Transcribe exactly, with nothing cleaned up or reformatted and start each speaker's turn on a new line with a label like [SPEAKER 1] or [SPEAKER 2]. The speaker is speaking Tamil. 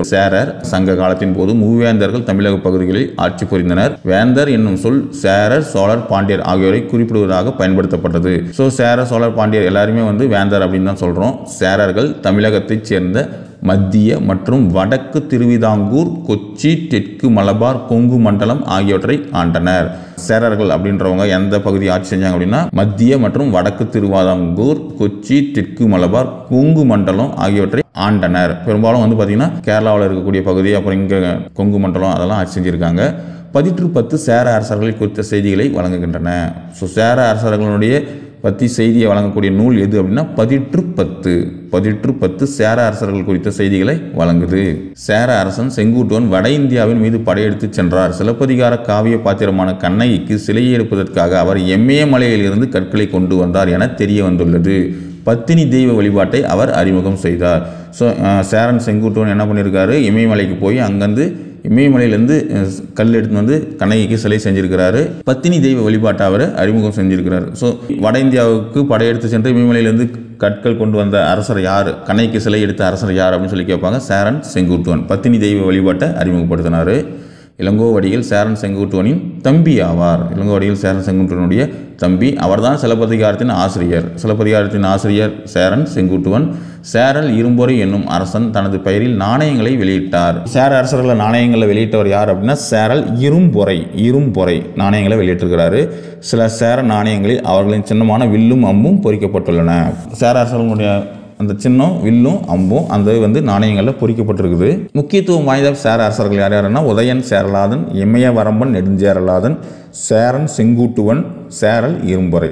[SPEAKER 1] சேரர் சங்க காலத்தின் போது மூவேந்தர்கள் தமிழக பகுதிகளில் ஆட்சி புரிந்தனர். வேந்தர் என்னும் சொல் சேரர், சோழர், பாண்டியர் ஆகியோரை குறிப்பிடுவதாக பயன்படுத்தப்பட்டது. ஸோ சேரர், சோழர், பாண்டியர் எல்லாருமே வந்து வேந்தர் அப்படின்னு தான் சொல்றோம். சேரர்கள் தமிழகத்தைச் சேர்ந்த மத்திய மற்றும் வடக்கு திருவிதாங்கூர், கொச்சி, தெற்கு மலபார், கொங்கு மண்டலம் ஆகியவற்றை ஆண்டனர். சேரர்கள் அப்படின்றவங்க எந்த பகுதி ஆட்சி செஞ்சாங்க அப்படின்னா மத்திய மற்றும் வடக்கு திருவிதாங்கூர், கொச்சி, தெற்கு மலபார், கொங்கு மண்டலம் ஆகியவற்றை ஆண்டனர். பெரும்பாலும் வந்து பார்த்தீங்கன்னா கேரளாவில் இருக்கக்கூடிய பகுதி, அப்புறம் இங்கே கொங்கு மண்டலம் அதெல்லாம் ஆட்சி செஞ்சுருக்காங்க. பதிற்று பத்து சேர அரசர்களை குறித்த செய்திகளை வழங்குகின்றன. ஸோ சேர அரசர்களுடைய பற்றி செய்தியை வழங்கக்கூடிய நூல் எது அப்படின்னா பதிற்று பத்து. பதிற்று பத்து சேர அரசர்கள் குறித்த செய்திகளை வழங்குது. சேர அரசன் செங்குட்டுவன் வட இந்தியாவின் மீது படையெடுத்து சென்றார். சிலப்பதிகார காவிய பாத்திரமான கண்ணகிக்கு சிலையை எடுப்பதற்காக அவர் எம்மயமலையில் இருந்து கற்களை கொண்டு வந்தார் என தெரிய வந்துள்ளது. பத்தினி தெய்வ வழிபாட்டை அவர் அறிமுகம் செய்தார். ஸோ சேரன் செங்குட்டுவன் என்ன பண்ணியிருக்காரு, இமயமலைக்கு போய் அங்கேருந்து இமயமலையிலேருந்து கல் எடுத்து வந்து கண்ணகிக்கு சிலை செஞ்சிருக்கிறாரு. பத்தினி தெய்வ வழிபாட்டை அவர் அறிமுகம் செஞ்சிருக்கிறார். ஸோ வட இந்தியாவுக்கு படையெடுத்து சென்று இமயமலையிலேருந்து கற்கள் கொண்டு வந்த அரசர் யார், கண்ணகிக்கு சிலை எடுத்த அரசர் யார் அப்படின்னு சொல்லி கேட்பாங்க. சேரன் செங்குட்டுவன் பத்தினி தெய்வ வழிபாட்டை அறிமுகப்படுத்தினார். இளங்கோவடிகள் சேரன் செங்குட்டுவனின் தம்பி ஆவார். இளங்கோவடிகள் சேரன் செங்குட்டுவனுடைய தம்பி. அவர்தான் சிலப்பதிகாரத்தின் ஆசிரியர். சிலப்பதிகாரத்தின் ஆசிரியர் சேரன் செங்குட்டுவன். சேரல் இரும்பொறை என்னும் அரசன் தனது பெயரில் நாணயங்களை வெளியிட்டார். சேர அரசர்களை நாணயங்களை வெளியிட்டவர் யார் அப்படின்னா சேரல் இரும்பொறை. இரும்பொறை நாணயங்களை வெளியிட்டிருக்கிறாரு. சில சேர நாணயங்களில் அவர்களின் சின்னமான வில்லும் அம்பும் பொறிக்கப்பட்டுள்ளன. சேர அரசர்களுடைய அந்த சின்னம் வில்லும் அம்பும் அந்த வந்து நாணயங்களில் பொறிக்கப்பட்டிருக்குது. முக்கியத்துவம் வாய்ந்த சேர அரசர்கள் யார் யாருன்னா உதயன் சேரலாதன், இமயவரம்பன் நெடுஞ்சேரலாதன், சேரன் செங்குட்டுவன், சேரல் இரும்பொறை.